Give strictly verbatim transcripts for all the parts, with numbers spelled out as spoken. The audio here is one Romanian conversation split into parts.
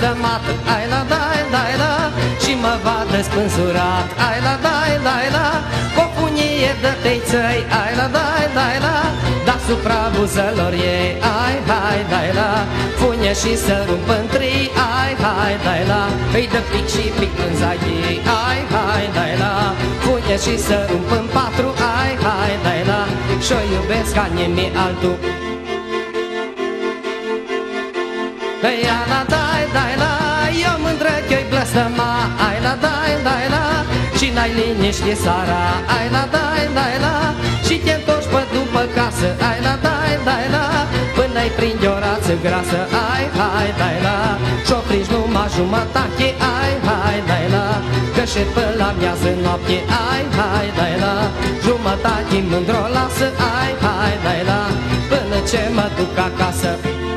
blestemat, ai la dai, dai la, și mă vadă spânzurat, ai la dai, dai la, cu o funie de teițăi, ai la dai, dai la, deasupra buzelor ei, ai, hai, dai la, funie și să rumpă întrii, ai, hai, dai la, îi dă pic și pic în zagii, ai, hai, dai la, funie și să rumpă în patru, ai, hai, dai la, și-o iubesc ca nimeni altul. Ia la dai, dai la, eu mândră că-i blăstăma, ai la dai, dai la, și n-ai liniște seara, ai la dai, dai la, și te întorci pe după casă, ai la dai, dai la, până-i prinde o rață grasă, ai, hai, dai la, și-o prinzi numai jumătate, ai, hai, dai la, că și până la miază noapte, ai, hai, dai la, jumătate mândr-o lasă, ai, hai, dai la, până ce mă duc acasă.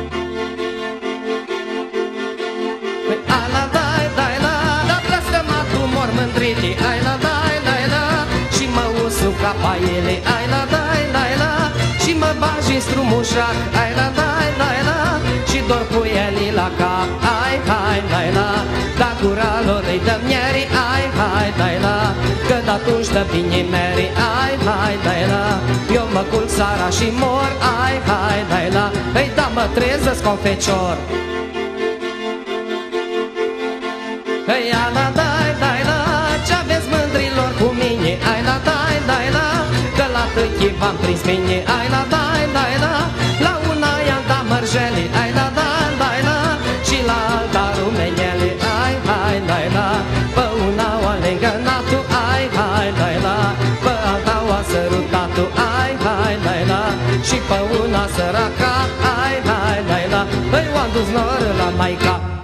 Ai la dai, dai la, și mă usu ca paiele, ai la dai, dai la, și mă bagi în strumușac, ai la dai, dai la, și dor cu ele la cap, ai, hai, dai la, da gura lor îi dă miere, ai, hai, dai la, că de-atunci dă bine mere, ai, hai, dai la, eu mă culc seara și mor, ai, hai, dai la, îi da mă trezesc cu fecior. Ia la dai, dai la, ce-aveți mândrilor cu mine, ai la dai, dai la, că la tâchi v-am prins bine, ai la dai, dai la, la una i-am dat mărjele, ai la dai, dai la, și la alta rumenele, ai, hai, dai la, pe una o-a legănat-o, ai, hai, dai la, pe alta o-a sărutat-o, ai, hai, dai la, și pe una săraca, ai, hai, dai la, îi o-am dus noră la maica.